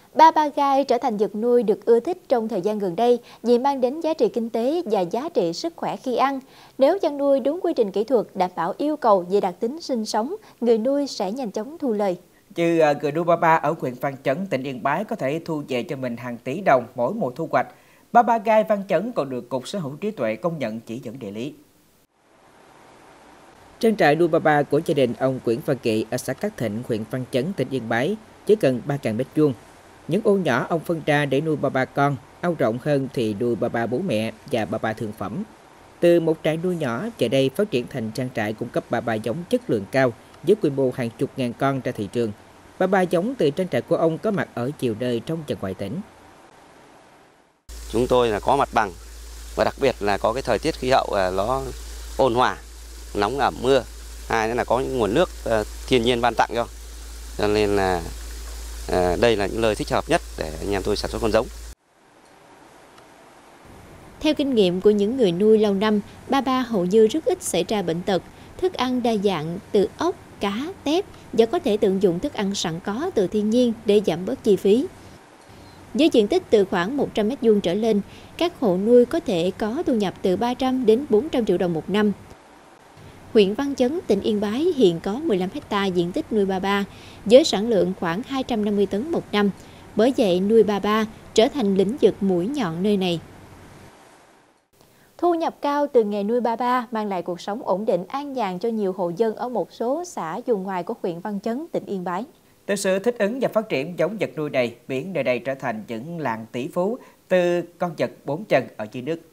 Ba gai trở thành vật nuôi được ưa thích trong thời gian gần đây vì mang đến giá trị kinh tế và giá trị sức khỏe khi ăn. Nếu chăn nuôi đúng quy trình kỹ thuật, đảm bảo yêu cầu về đặc tính sinh sống, người nuôi sẽ nhanh chóng thu lời. Người nuôi ba ở huyện Văn Chấn, tỉnh Yên Bái có thể thu về cho mình hàng tỷ đồng mỗi mùa thu hoạch. Ba gai Văn Chấn còn được Cục Sở hữu trí tuệ công nhận chỉ dẫn địa lý. Trang trại nuôi ba của gia đình ông Nguyễn Văn Kỵ ở xã Cát Thịnh, huyện Văn Chấn, tỉnh Yên Bái chỉ cần 3.000 m². Những ô nhỏ ông phân ra để nuôi ba con, ao rộng hơn thì nuôi ba bố mẹ và ba thương phẩm. Từ một trại nuôi nhỏ, giờ đây phát triển thành trang trại cung cấp ba giống chất lượng cao với quy mô hàng chục ngàn con ra thị trường. Ba giống từ trang trại của ông có mặt ở nhiều nơi trong và ngoài tỉnh. Chúng tôi là có mặt bằng và đặc biệt là có cái thời tiết khí hậu nó ôn hòa, nóng ẩm mưa. Hai nữa là có những nguồn nước thiên nhiên ban tặng cho nên là đây là những nơi thích hợp nhất để anh em tôi sản xuất con giống. Theo kinh nghiệm của những người nuôi lâu năm, ba hầu như rất ít xảy ra bệnh tật. Thức ăn đa dạng từ ốc, cá, tép và có thể tận dụng thức ăn sẵn có từ thiên nhiên để giảm bớt chi phí. Với diện tích từ khoảng 100 m² trở lên, các hộ nuôi có thể có thu nhập từ 300 đến 400 triệu đồng một năm. Huyện Văn Chấn, tỉnh Yên Bái hiện có 15 ha diện tích nuôi ba với sản lượng khoảng 250 tấn một năm. Bởi vậy, nuôi ba trở thành lĩnh vực mũi nhọn nơi này. Thu nhập cao từ nghề nuôi ba mang lại cuộc sống ổn định an nhàn cho nhiều hộ dân ở một số xã vùng ngoài của huyện Văn Chấn, tỉnh Yên Bái. Từ sự thích ứng và phát triển giống vật nuôi này, biển nơi đây trở thành những làng tỷ phú từ con vật 4 chân ở dưới nước.